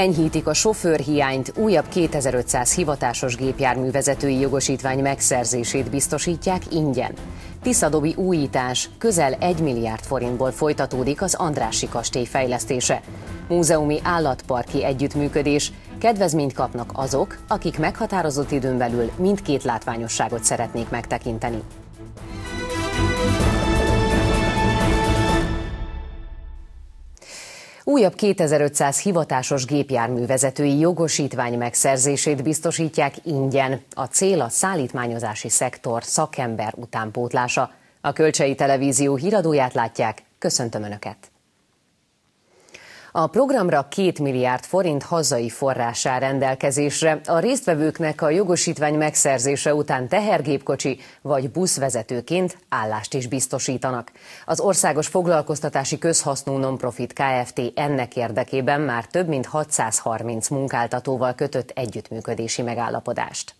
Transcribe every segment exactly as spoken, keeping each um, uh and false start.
Enyhítik a sofőrhiányt, újabb kétezer-ötszáz hivatásos gépjárművezetői jogosítvány megszerzését biztosítják ingyen. Tiszadobi újítás, közel egy milliárd forintból folytatódik az Andrássy kastély fejlesztése. Múzeumi állatparki együttműködés, kedvezményt kapnak azok, akik meghatározott időn belül mindkét látványosságot szeretnék megtekinteni. Újabb kétezer-ötszáz hivatásos gépjárművezetői jogosítvány megszerzését biztosítják ingyen. A cél a szállítmányozási szektor szakember utánpótlása. A Kölcsei Televízió híradóját látják, köszöntöm Önöket! A programra két milliárd forint hazai forrás áll rendelkezésre. A résztvevőknek a jogosítvány megszerzése után tehergépkocsi vagy buszvezetőként állást is biztosítanak. Az Országos Foglalkoztatási Közhasznú Nonprofit Kft. Ennek érdekében már több mint hatszázharminc munkáltatóval kötött együttműködési megállapodást.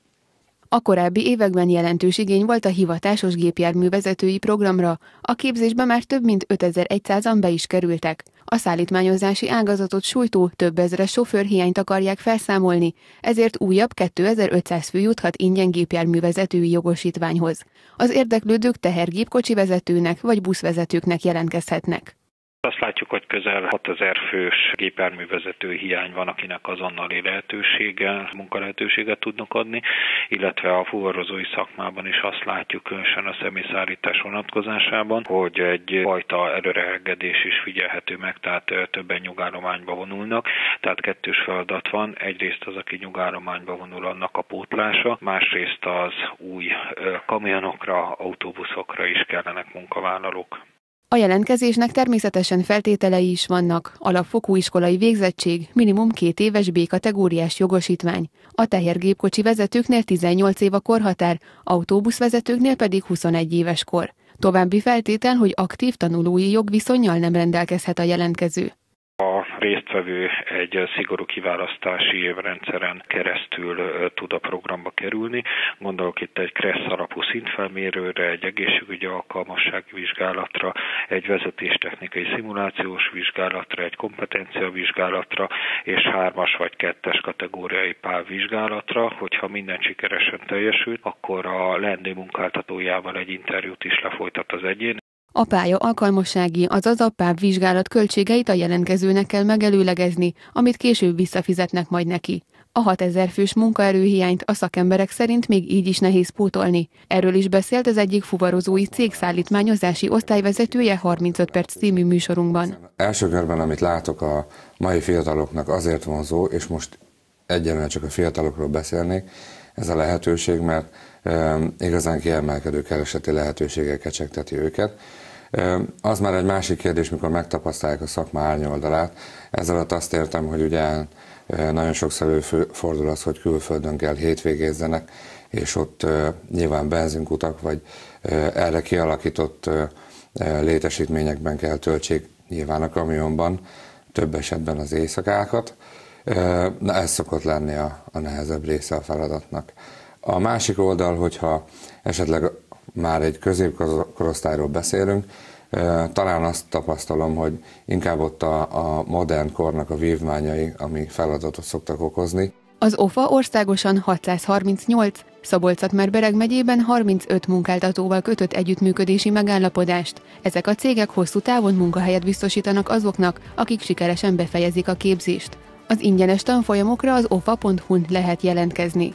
A korábbi években jelentős igény volt a hivatásos gépjárművezetői programra, a képzésbe már több mint ötezer-százan be is kerültek. A szállítmányozási ágazatot sújtó több ezres sofőrhiányt akarják felszámolni, ezért újabb kétezer-ötszáz fő juthat ingyen gépjárművezetői jogosítványhoz. Az érdeklődők tehergépkocsi vezetőnek vagy buszvezetőknek jelentkezhetnek. Azt látjuk, hogy közel hatezer fős gépjárművezető hiány van, akinek azonnali lehetőséggel, munkalehetőséget tudnak adni, illetve a fuvarozói szakmában is azt látjuk, különösen a személyszállítás vonatkozásában, hogy egy fajta előreengedés is figyelhető meg, tehát többen nyugállományba vonulnak, tehát kettős feladat van, egyrészt az, aki nyugállományba vonul, annak a pótlása, másrészt az új kamionokra, autóbuszokra is kellenek munkavállalók. A jelentkezésnek természetesen feltételei is vannak, alapfokú iskolai végzettség, minimum két éves B-kategóriás jogosítvány. A tehergépkocsi vezetőknél tizennyolc év a korhatár, autóbuszvezetőknél pedig huszonegy éves kor. További feltétel, hogy aktív tanulói jogviszonnyal nem rendelkezhet a jelentkező. A résztvevő egy szigorú kiválasztási rendszeren keresztül tud a programba kerülni. Gondolok itt egy KRESZ alapú szintfelmérőre, egy egészségügyi alkalmassági vizsgálatra, egy vezetéstechnikai szimulációs vizsgálatra, egy kompetenciavizsgálatra és hármas vagy kettes kategóriai pálvizsgálatra. Hogyha minden sikeresen teljesült, akkor a leendő munkáltatójával egy interjút is lefolytat az egyén. A pálya alkalmassági, azaz a páp vizsgálat költségeit a jelentkezőnek kell megelőlegezni, amit később visszafizetnek majd neki. A hatezer fős munkaerőhiányt a szakemberek szerint még így is nehéz pótolni. Erről is beszélt az egyik fuvarozói cég szállítmányozási osztályvezetője harmincöt perc című műsorunkban. Első körben, amit látok, a mai fiataloknak azért vonzó, és most egyenlően csak a fiatalokról beszélnék, ez a lehetőség, mert e, igazán kiemelkedő kereseti lehetőségek kecsegteti őket. E, az már egy másik kérdés, mikor megtapasztalják a szakma árnyoldalát. Ezzel alatt azt értem, hogy ugye e, nagyon sokszor előfordul az, hogy külföldön kell hétvégézzenek, és ott e, nyilván benzinkutak, vagy e, erre kialakított e, létesítményekben kell töltsék, nyilván a kamionban, több esetben az éjszakákat. Na, ez szokott lenni a, a nehezebb része a feladatnak. A másik oldal, hogyha esetleg már egy középkorosztályról beszélünk, talán azt tapasztalom, hogy inkább ott a, a modern kornak a vívmányai, ami feladatot szoktak okozni. Az o ef á országosan hatszázharmincnyolc, Szabolcs-Szatmár-Bereg megyében harmincöt munkáltatóval kötött együttműködési megállapodást. Ezek a cégek hosszú távon munkahelyet biztosítanak azoknak, akik sikeresen befejezik a képzést. Az ingyenes tanfolyamokra az o f a pont hu-n lehet jelentkezni.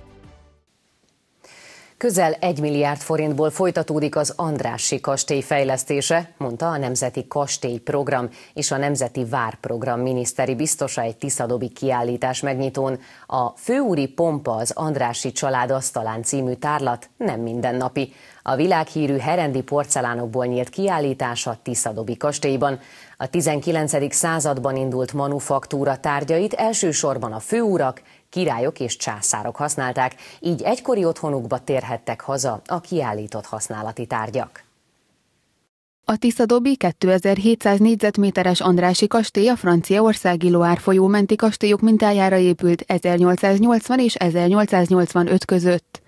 Közel egy milliárd forintból folytatódik az Andrássy kastély fejlesztése, mondta a Nemzeti Kastélyprogram és a Nemzeti Várprogram miniszteri biztosa egy tiszadobi kiállítás megnyitón. A Főúri Pompa az Andrássy család asztalán című tárlat nem mindennapi. A világhírű herendi porcelánokból nyílt kiállítás a tiszadobi kastélyban. A tizenkilencedik században indult manufaktúra tárgyait elsősorban a főurak, királyok és császárok használták, így egykori otthonukba térhettek haza a kiállított használati tárgyak. A tiszadobi kétezer-hétszáz négyzetméteres Andrássy kastély a franciaországi Loire folyó menti kastélyok mintájára épült ezernyolcszáznyolcvan és ezernyolcszáznyolcvanöt között.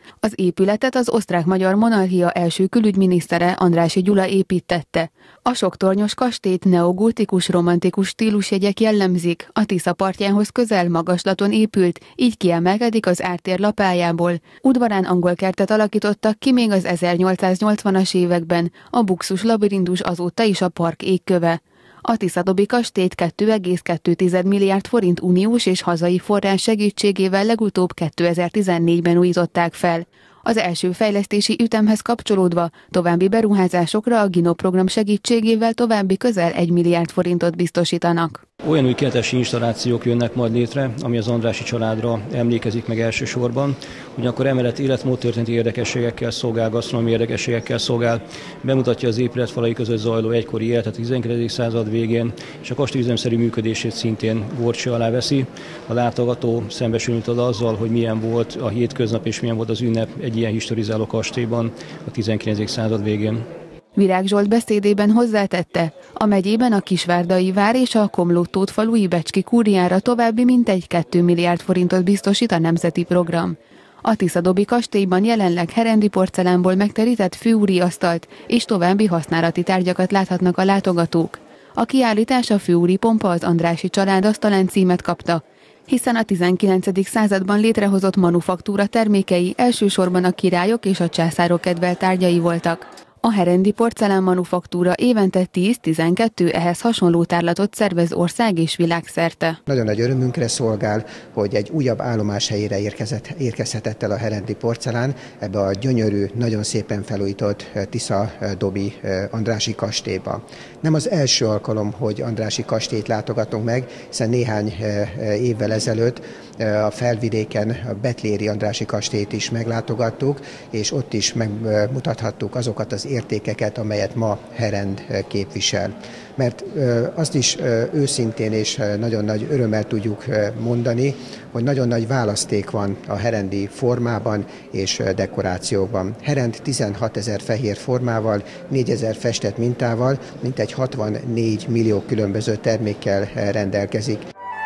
Az épületet az osztrák-magyar monarchia első külügyminisztere, Andrássy Gyula építtette. A soktornyos kastélyt neogótikus romantikus stílusjegyek jellemzik, a Tisza partjához közel magaslaton épült, így kiemelkedik az ártér lapájából. Udvarán angolkertet alakítottak ki még az ezernyolcszáznyolcvanas években, a Buxus labirintus azóta is a park égköve. A Tiszadobi kastélyt két egész kettő milliárd forint uniós és hazai forrás segítségével legutóbb kétezer-tizennégyben újították fel. Az első fejlesztési ütemhez kapcsolódva további beruházásokra a Gino program segítségével további közel egy milliárd forintot biztosítanak. Olyan új kilátási installációk jönnek majd létre, ami az Andrássy családra emlékezik meg elsősorban. Ugyanakkor emellett életmódtörténeti érdekességekkel szolgál, gasztronómiai érdekességekkel szolgál, bemutatja az épület falai között zajló egykori életet a tizenkettedik század végén, és a kastély üzemszerű működését szintén górcső alá veszi. A látogató szembesül azzal, hogy milyen volt a hétköznap és milyen volt az ünnep egy ilyen historizáló kastélyban a tizenkettedik század végén. Virág Zsolt beszédében hozzátette, a megyében a Kisvárdai vár és a Komlód-tót falui Becski kúriára további mintegy két milliárd forintot biztosít a nemzeti program. A Tiszadobi kastélyban jelenleg herendi porcelánból megterített főúri asztalt és további használati tárgyakat láthatnak a látogatók. A kiállítás a főúri pompa az Andrássy család asztalán címet kapta, hiszen a tizenkilencedik században létrehozott manufaktúra termékei elsősorban a királyok és a császárok kedvelt tárgyai voltak. A herendi porcelán manufaktúra évente tíz-tizenkét ehhez hasonló tárlatot szervez ország és világszerte. Nagyon nagy örömünkre szolgál, hogy egy újabb állomás helyére érkezett, érkezhetett el a herendi porcelán, ebbe a gyönyörű, nagyon szépen felújított Tiszadobi Andrássy kastélyba. Nem az első alkalom, hogy Andrássy kastélyt látogatunk meg, hiszen néhány évvel ezelőtt a felvidéken a betléri Andrássy kastélyt is meglátogattuk, és ott is megmutathattuk azokat az értékeket, amelyet ma Herend képvisel. Mert azt is őszintén és nagyon nagy örömmel tudjuk mondani, hogy nagyon nagy választék van a herendi formában és dekorációban. Herend tizenhatezer fehér formával, négyezer festett mintával, mintegy hatvannégy millió különböző termékkel rendelkezik.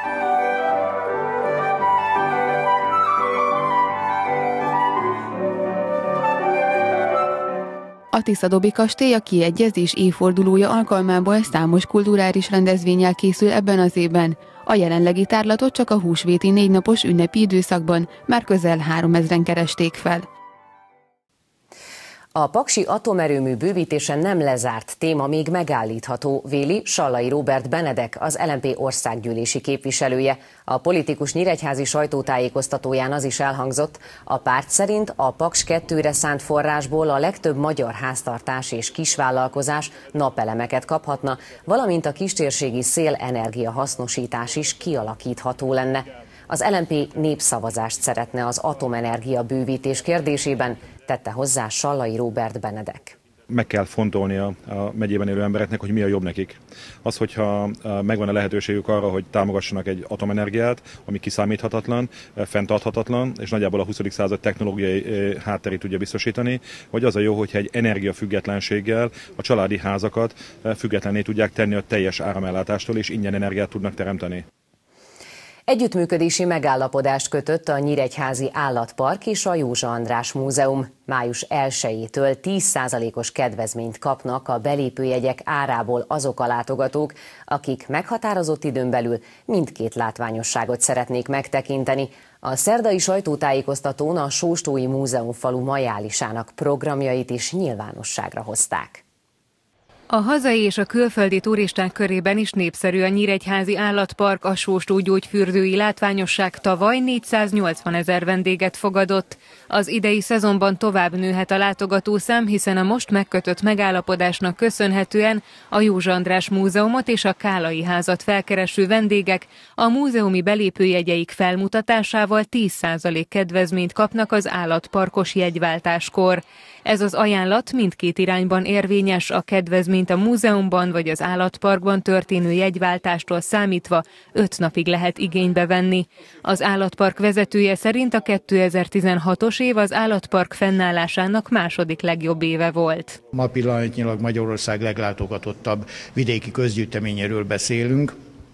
A Tiszadobi kastély a kiegyezés évfordulója alkalmából számos kulturális rendezvénnyel készül ebben az évben. A jelenlegi tárlatot csak a húsvéti négynapos ünnepi időszakban már közel háromezren keresték fel. A paksi atomerőmű bővítése nem lezárt téma, még megállítható, véli Sallai Róbert Benedek, az el em pé országgyűlési képviselője. A politikus nyíregyházi sajtótájékoztatóján az is elhangzott, a párt szerint a Paks kettőre szánt forrásból a legtöbb magyar háztartás és kisvállalkozás napelemeket kaphatna, valamint a kistérségi szélenergia hasznosítás is kialakítható lenne. Az el em pé népszavazást szeretne az atomenergia bővítés kérdésében, tette hozzá Sallai Róbert Benedek. Meg kell fontolni a, a megyében élő embereknek, hogy mi a jobb nekik. Az, hogyha megvan a lehetőségük arra, hogy támogassanak egy atomenergiát, ami kiszámíthatatlan, fenntarthatatlan, és nagyjából a huszadik század technológiai hátterét tudja biztosítani, vagy az a jó, hogyha egy energiafüggetlenséggel a családi házakat függetlenné tudják tenni a teljes áramellátástól, és ingyen energiát tudnak teremteni. Együttműködési megállapodást kötött a Nyíregyházi Állatpark és a Józsa András Múzeum. május elsejétől tíz százalékos kedvezményt kapnak a belépőjegyek árából azok a látogatók, akik meghatározott időn belül mindkét látványosságot szeretnék megtekinteni. A szerdai sajtótájékoztatón a Sóstói Múzeumfalu majálisának programjait is nyilvánosságra hozták. A hazai és a külföldi turisták körében is népszerű a Nyíregyházi Állatpark, a Sóstó gyógyfürdői látványosság tavaly négyszáznyolcvan ezer vendéget fogadott. Az idei szezonban tovább nőhet a látogatószám, hiszen a most megkötött megállapodásnak köszönhetően a Józsa András Múzeumot és a Kálai házat felkereső vendégek a múzeumi belépőjegyeik felmutatásával tíz százalék kedvezményt kapnak az állatparkos jegyváltáskor. Ez az ajánlat mindkét irányban érvényes, a kedvezményt a múzeumban vagy az állatparkban történő jegyváltástól számítva öt napig lehet igénybe venni. Az állatpark vezetője szerint a kétezer-tizenhatos év az állatpark fennállásának második legjobb éve volt. Ma pillanatnyilag Magyarország leglátogatottabb vidéki közgyűjteményéről beszélünk.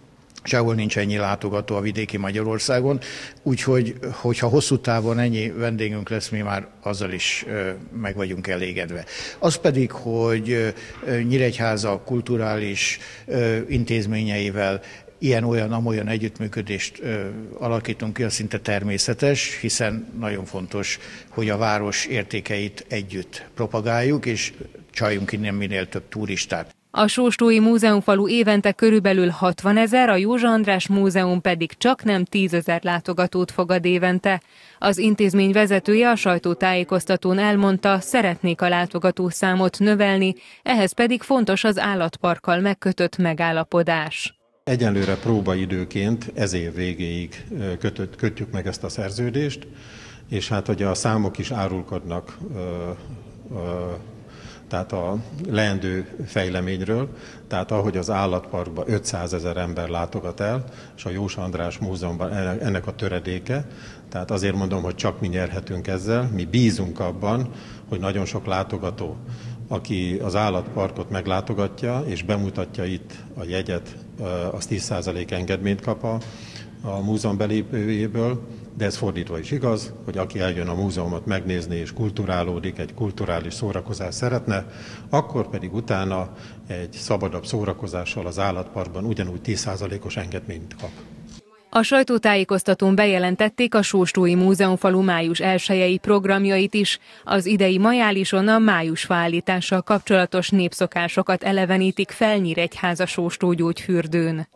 sehol nincs ennyi látogató a vidéki Magyarországon, úgyhogy hogyha hosszú távon ennyi vendégünk lesz, mi már azzal is meg vagyunk elégedve. Az pedig, hogy Nyíregyháza kulturális intézményeivel ilyen-olyan-amolyan együttműködést ö, alakítunk ki, az szinte természetes, hiszen nagyon fontos, hogy a város értékeit együtt propagáljuk, és csaljunk innen minél több turistát. A Sóstói Múzeumfalu évente körülbelül hatvanezer, a Józsa András Múzeum pedig csaknem tízezer látogatót fogad évente. Az intézmény vezetője a sajtótájékoztatón elmondta, szeretnék a látogatószámot növelni, ehhez pedig fontos az állatparkkal megkötött megállapodás. Egyenlőre próbaidőként ez év végéig kötött, kötjük meg ezt a szerződést, és hát hogy a számok is árulkodnak ö, ö, tehát a leendő fejleményről, tehát ahogy az állatparkban ötszázezer ember látogat el, és a Józsa András Múzeumban ennek a töredéke, tehát azért mondom, hogy csak mi nyerhetünk ezzel, mi bízunk abban, hogy nagyon sok látogató, aki az állatparkot meglátogatja és bemutatja itt a jegyet, az tíz százalék engedményt kap a, a múzeum belépőjéből, de ez fordítva is igaz, hogy aki eljön a múzeumot megnézni és kulturálódik, egy kulturális szórakozást szeretne, akkor pedig utána egy szabadabb szórakozással az állatparkban ugyanúgy tíz százalékos engedményt kap. A sajtótájékoztatón bejelentették a Sóstói Múzeumfalu május elsejei programjait is. Az idei majálison a májusfaállítással kapcsolatos népszokásokat elevenítik fel Nyíregyháza Sóstógyógyfürdőn.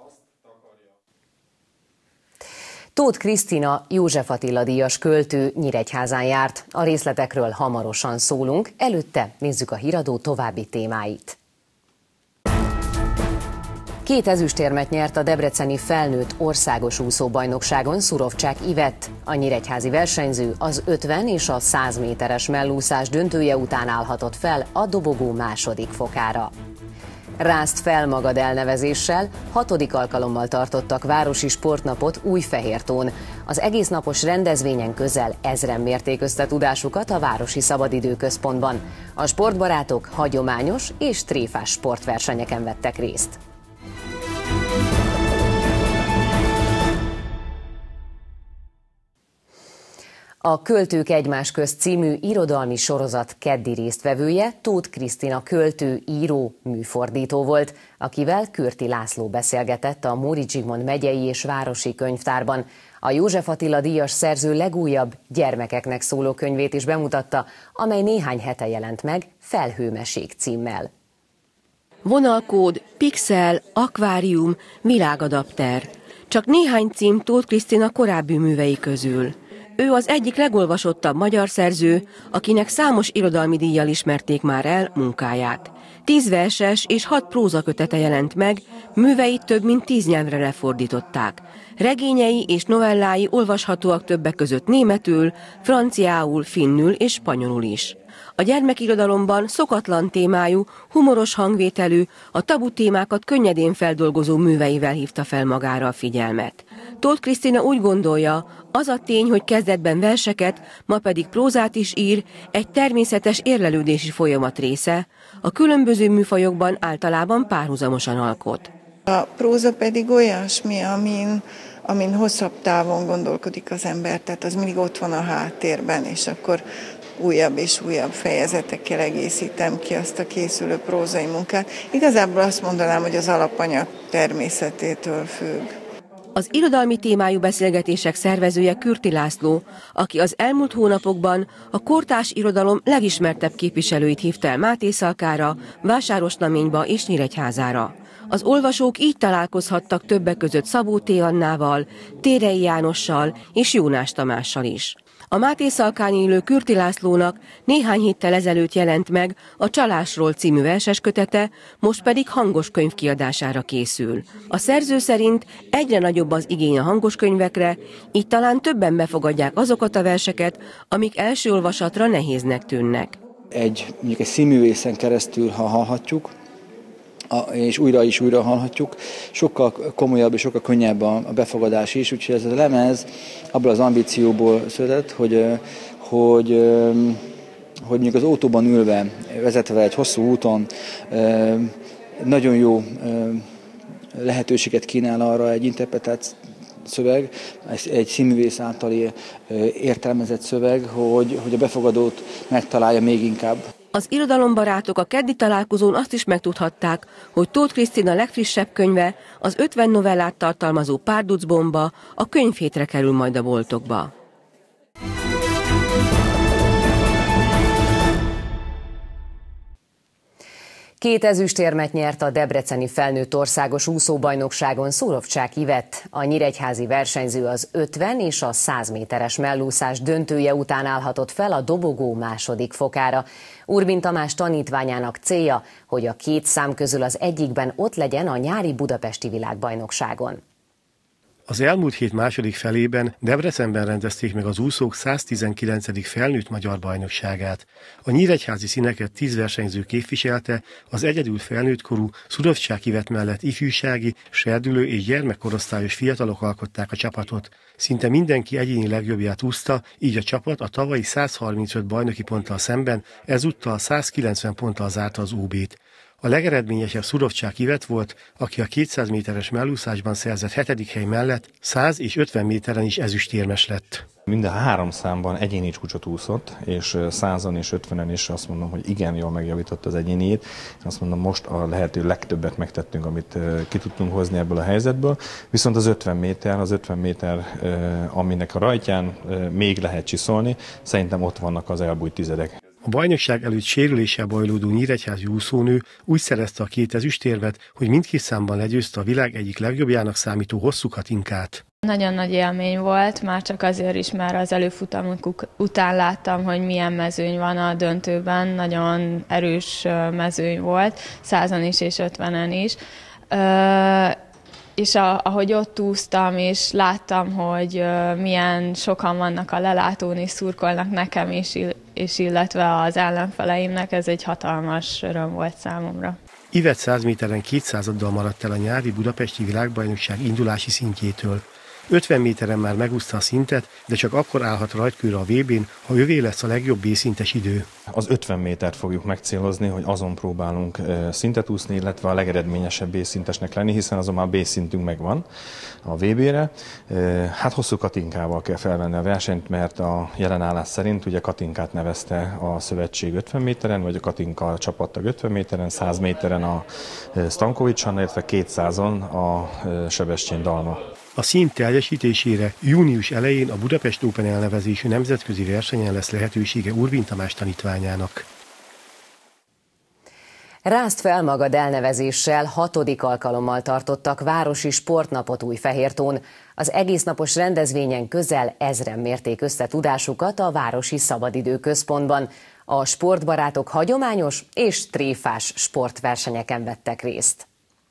Tóth Krisztina József Attila díjas költő Nyíregyházán járt. A részletekről hamarosan szólunk, előtte nézzük a híradó további témáit. Két ezüstérmet nyert a debreceni felnőtt országos úszóbajnokságon Szurovcsák Ivett. A nyíregyházi versenyző az ötven és a száz méteres mellúszás döntője után állhatott fel a dobogó második fokára. Rázd fel magad elnevezéssel hatodik alkalommal tartottak városi sportnapot Újfehértón. Az egésznapos rendezvényen közel ezren mérték összetudásukat a Városi Szabadidőközpontban. A sportbarátok hagyományos és tréfás sportversenyeken vettek részt. A Költők egymás közt című irodalmi sorozat keddi résztvevője Tóth Krisztina költő, író, műfordító volt, akivel Kürti László beszélgetett a Móricz Zsigmond megyei és városi könyvtárban. A József Attila díjas szerző legújabb gyermekeknek szóló könyvét is bemutatta, amely néhány hete jelent meg Felhőmesék címmel. Vonalkód, pixel, akvárium, világadapter. Csak néhány cím Tóth Krisztina korábbi művei közül. Ő az egyik legolvasottabb magyar szerző, akinek számos irodalmi díjjal ismerték már el munkáját. Tíz verses és hat prózakötete jelent meg, műveit több mint tíz nyelvre lefordították. Regényei és novellái olvashatóak többek között németül, franciául, finnül és spanyolul is. A gyermekirodalomban szokatlan témájú, humoros hangvételű, a tabu témákat könnyedén feldolgozó műveivel hívta fel magára a figyelmet. Tóth Krisztina úgy gondolja, az a tény, hogy kezdetben verseket, ma pedig prózát is ír, egy természetes érlelődési folyamat része, a különböző műfajokban általában párhuzamosan alkot. A próza pedig olyasmi, amin, amin hosszabb távon gondolkodik az ember, tehát az mindig ott van a háttérben, és akkor újabb és újabb fejezetekkel egészítem ki azt a készülő prózai munkát. Igazából azt mondanám, hogy az alapanyag természetétől függ. Az irodalmi témájú beszélgetések szervezője Kürti László, aki az elmúlt hónapokban a kortárs irodalom legismertebb képviselőit hívta el Mátészalkára, Vásárosnaményba és Nyíregyházára. Az olvasók így találkozhattak többek között Szabó T. Annával, Térei Jánossal és Jónás Tamással is. A Mátészalkán élő Kürti Lászlónak néhány héttel ezelőtt jelent meg a Csalásról című verseskötete, most pedig hangos könyv kiadására készül. A szerző szerint egyre nagyobb az igény a hangos könyvekre, így talán többen befogadják azokat a verseket, amik első olvasatra nehéznek tűnnek. Egy, mondjuk egy színművészen keresztül, ha hallhatjuk, és újra is újra hallhatjuk, sokkal komolyabb és sokkal könnyebb a befogadás is, úgyhogy ez a lemez abból az ambícióból született, hogy, hogy, hogy mondjuk az autóban ülve, vezetve egy hosszú úton, nagyon jó lehetőséget kínál arra egy interpretált szöveg, egy színművész általi értelmezett szöveg, hogy, hogy a befogadót megtalálja még inkább. Az irodalombarátok a keddi találkozón azt is megtudhatták, hogy Tóth Krisztina legfrissebb könyve, az ötven novellát tartalmazó Párducbomba a könyvhétre kerül majd a boltokba. Két ezüstérmet nyert a debreceni felnőtt országos úszóbajnokságon Szurovcsák Ivett. A nyíregyházi versenyző az ötven és a száz méteres mellúszás döntője után állhatott fel a dobogó második fokára. Urbin Tamás tanítványának célja, hogy a két szám közül az egyikben ott legyen a nyári budapesti világbajnokságon. Az elmúlt hét második felében Debrecenben rendezték meg az úszók száztizenkilencedik felnőtt magyar bajnokságát. A nyíregyházi színeket tíz versenyző képviselte, az egyedül felnőttkorú Szurovcsák Ivett mellett ifjúsági, serdülő és gyermekkorosztályos fiatalok alkották a csapatot. Szinte mindenki egyéni legjobbját úszta, így a csapat a tavalyi százharmincöt bajnoki ponttal szemben ezúttal százkilencven ponttal zárta az ó bét. A legeredményesebb Szurovcsák Ivett volt, aki a kétszáz méteres mellúszásban szerzett hetedik hely mellett száz és ötven méteren is ezüstérmes lett. Minden három számban egyéni csúcsot úszott, és százan és ötvenen is azt mondom, hogy igen, jól megjavított az egyéniét. Azt mondom, most a lehető legtöbbet megtettünk, amit ki tudtunk hozni ebből a helyzetből. Viszont az ötven méter, az ötven méter, aminek a rajtján még lehet csiszolni, szerintem ott vannak az elbújt tizedek. A bajnokság előtt sérüléssel bajlódó nyíregyházi úszónő úgy szerezte a két ezüstérmet, hogy mindkét számban legyőzte a világ egyik legjobbjának számító hosszú Katinkát. Nagyon nagy élmény volt, már csak azért is, mert az előfutamunk után láttam, hogy milyen mezőny van a döntőben, nagyon erős mezőny volt, százan is és ötvenen is. És ahogy ott úsztam, és láttam, hogy milyen sokan vannak a lelátón, és szurkolnak nekem is, és illetve az ellenfeleimnek, ez egy hatalmas öröm volt számomra. Ivett száz méteren kétszázaddal maradt el a nyári budapesti világbajnokság indulási szintjétől. ötven méteren már megúszta a szintet, de csak akkor állhat rajtkőre a vé bén, ha övé lesz a legjobb B-szintes idő. Az ötven métert fogjuk megcélozni, hogy azon próbálunk szintet úszni, illetve a legeredményesebb B-szintesnek lenni, hiszen azon már B-szintünk megvan a vé bére. Hát hosszú Katinkával kell felvenni a versenyt, mert a jelenállás szerint ugye Katinkát nevezte a szövetség ötven méteren, vagy a Katinka csapattag ötven méteren, száz méteren a Stankovics Anna, illetve kétszázon a Sebestyén Dalma. A szint teljesítésére június elején a Budapest Open elnevezésű nemzetközi versenyen lesz lehetősége Urbin Tamás tanítványának. Rázd fel magad elnevezéssel hatodik alkalommal tartottak városi sportnapot Újfehértón. Az egésznapos rendezvényen közel ezren mérték össze tudásukat a Városi Szabadidőközpontban. A sportbarátok hagyományos és tréfás sportversenyeken vettek részt.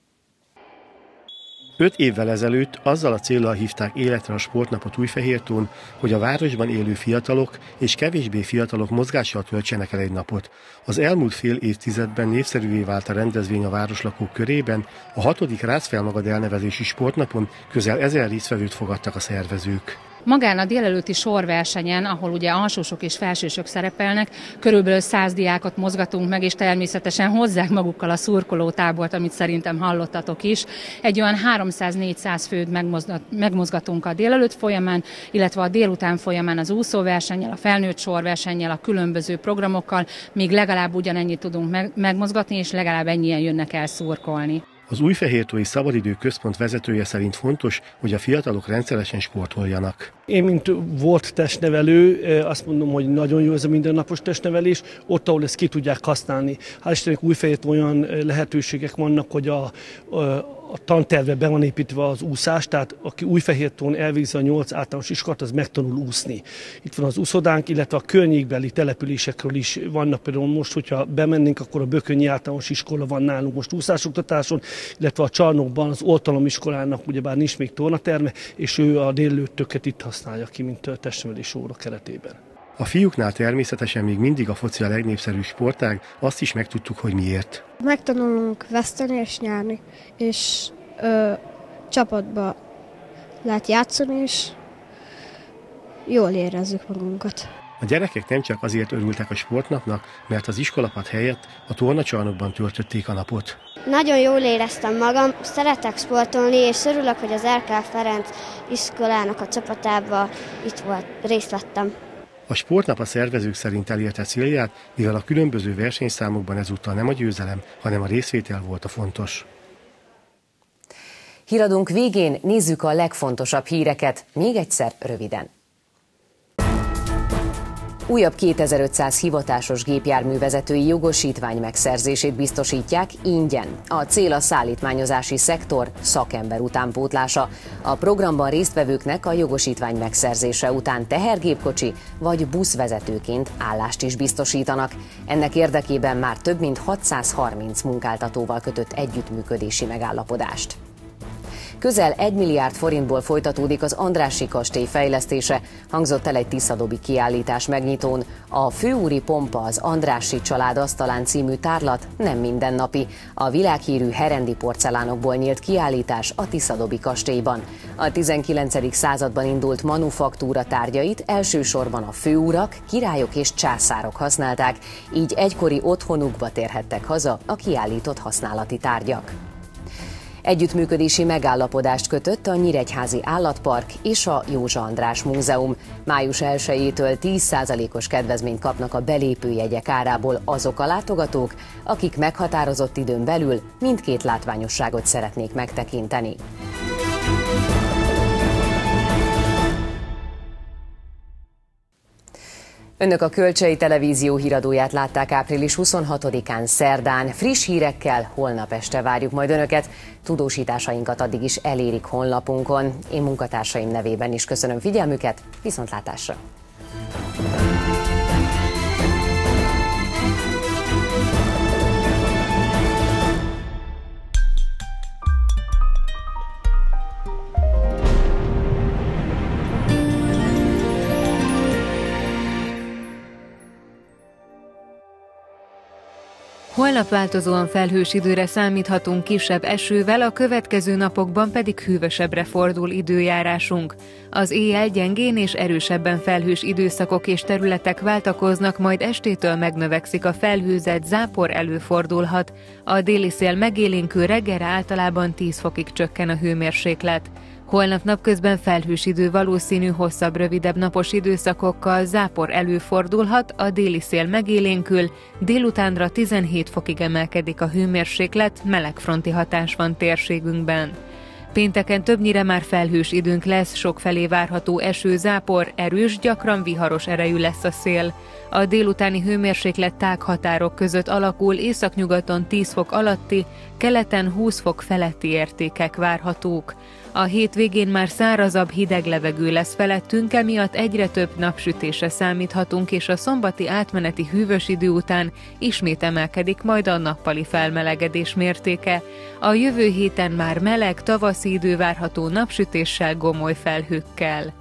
Öt évvel ezelőtt azzal a céllal hívták életre a sportnapot Újfehértón, hogy a városban élő fiatalok és kevésbé fiatalok mozgással töltsenek el egy napot. Az elmúlt fél évtizedben népszerűvé vált a rendezvény a városlakók körében, a hatodik Rázd fel magad elnevezésű sportnapon közel ezer résztvevőt fogadtak a szervezők. Magán a délelőtti sorversenyen, ahol ugye alsósok és felsősök szerepelnek, körülbelül száz diákot mozgatunk meg, és természetesen hozzák magukkal a szurkolótábort, amit szerintem hallottatok is. Egy olyan háromszáz-négyszáz főt megmozgatunk a délelőtt folyamán, illetve a délután folyamán az úszóversennyel, a felnőtt sorversennyel, a különböző programokkal még legalább ugyanennyit tudunk megmozgatni, és legalább ennyien jönnek el szurkolni. Az Újfehértói Szabadidő Központ vezetője szerint fontos, hogy a fiatalok rendszeresen sportoljanak. Én, mint volt testnevelő, azt mondom, hogy nagyon jó ez a mindennapos testnevelés, ott, ahol ezt ki tudják használni. Hál' Istennek Újfehértón olyan lehetőségek vannak, hogy a, a A tantervbe be van építve az úszás, tehát aki Újfehértón elvégzi a nyolc általános iskolát, az megtanul úszni. Itt van az úszodánk, illetve a környékbeli településekről is vannak, például most, hogyha bemennénk, akkor a Bökönyi általános iskola van nálunk most úszásoktatáson, illetve a Csarnokban az Oltalom iskolának ugyebár nincs még tornaterme, és ő a délelőttöket itt használja ki, mint testnevelés óra keretében. A fiúknál természetesen még mindig a foci a legnépszerűbb sportág, azt is megtudtuk, hogy miért. Megtanulunk veszteni és nyerni, és ö, csapatba lehet játszani, és jól érezzük magunkat. A gyerekek nem csak azért örültek a sportnapnak, mert az iskolapad helyett a tornacsarnokban töltötték a napot. Nagyon jól éreztem magam, szeretek sportolni, és örülök, hogy az Erkel Ferenc iskolának a csapatában itt volt, részt vettem. A sportnap a szervezők szerint elérte célját, mivel a különböző versenyszámokban ezúttal nem a győzelem, hanem a részvétel volt a fontos. Híradónk végén nézzük a legfontosabb híreket, még egyszer röviden. Újabb kétezer-ötszáz hivatásos gépjárművezetői jogosítvány megszerzését biztosítják ingyen. A cél a szállítmányozási szektor szakember utánpótlása. A programban résztvevőknek a jogosítvány megszerzése után tehergépkocsi vagy buszvezetőként állást is biztosítanak. Ennek érdekében már több mint hatszázharminc munkáltatóval kötött együttműködési megállapodást. Közel egy milliárd forintból folytatódik az Andrássy kastély fejlesztése, hangzott el egy tiszadobi kiállítás megnyitón. A Főúri Pompa, az Andrássy család asztalán című tárlat nem mindennapi. A világhírű herendi porcelánokból nyílt kiállítás a tiszadobi kastélyban. A tizenkilencedik században indult manufaktúra tárgyait elsősorban a főurak, királyok és császárok használták, így egykori otthonukba térhettek haza a kiállított használati tárgyak. Együttműködési megállapodást kötött a Nyíregyházi Állatpark és a Józsa András Múzeum. május elsejétől tíz százalékos kedvezményt kapnak a belépőjegyek árából azok a látogatók, akik meghatározott időn belül mindkét látványosságot szeretnék megtekinteni. Önök a Kölcsei Televízió híradóját látták április huszonhatodikán szerdán. Friss hírekkel holnap este várjuk majd Önöket. Tudósításainkat addig is elérik honlapunkon. Én munkatársaim nevében is köszönöm figyelmüket, viszontlátásra! Holnap változóan felhős időre számíthatunk, kisebb esővel, a következő napokban pedig hűvösebbre fordul időjárásunk. Az éjjel gyengén és erősebben felhős időszakok és területek váltakoznak, majd estétől megnövekszik a felhőzet, zápor előfordulhat. A déli szél megélénkül, reggelre általában tíz fokig csökken a hőmérséklet. Holnap napközben felhős idő valószínű, hosszabb, rövidebb napos időszakokkal, zápor előfordulhat, a déli szél megélénkül, délutánra tizenhét fokig emelkedik a hőmérséklet, melegfronti hatás van térségünkben. Pénteken többnyire már felhős időnk lesz, sokfelé várható eső, zápor, erős, gyakran viharos erejű lesz a szél. A délutáni hőmérséklet tághatárok között alakul, északnyugaton tíz fok alatti, keleten húsz fok feletti értékek várhatók. A hétvégén már szárazabb, hideg levegő lesz felettünk, emiatt egyre több napsütésre számíthatunk, és a szombati átmeneti hűvös idő után ismét emelkedik majd a nappali felmelegedés mértéke. A jövő héten már meleg, tavaszi idő várható napsütéssel, gomoly felhőkkel.